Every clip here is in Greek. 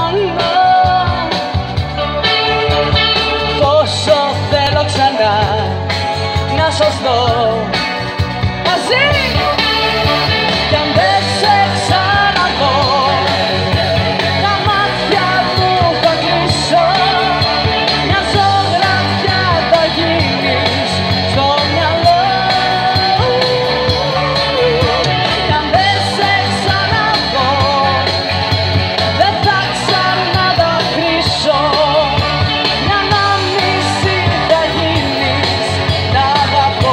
πληρώνω. Πόσο θέλω ξανά να σωθώ μαζί. Κι αν δεν σε ξαναδώ, τα μάτια μου θα κλείσω. Μια ζωγραφιά θα γίνεις στο μυαλό. Κι αν δεν σε ξαναδώ, δεν θα ξαναδακρύσω. Μια ανάμνηση θα γίνεις να αγαπώ.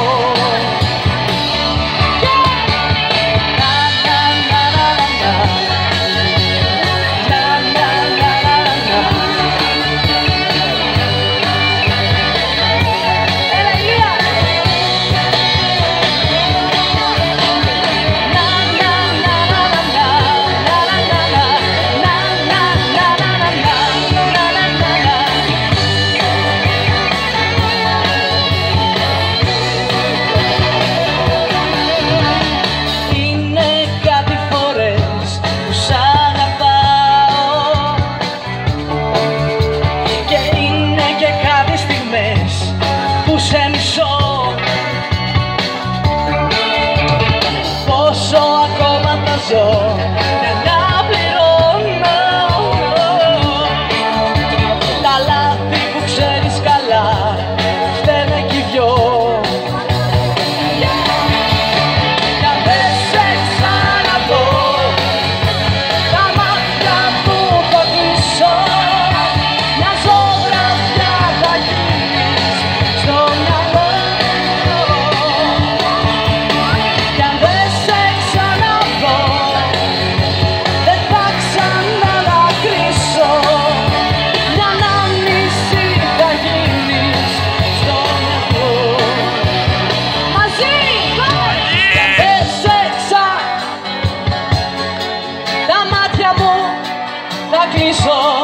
Σε μισώ. Πόσο ακόμα θα ζω για να πληρώνω τα λάθη που ξέρεις καλά, φταίνε κι οι δυο. Κι αν δεν σε ξαναδώ, τα μάτια μου θα κλείσω. Μια ζωγραφιά θα γίνεις στο μυαλό. Κι αν δεν σε ξαναδώ, δεν θα ξαναδακρύσω. Μια ανάμνηση θα γίνεις στο μυαλό. Μαζί! Κι αν δεν σε τα μάτια μου θα κλείσω.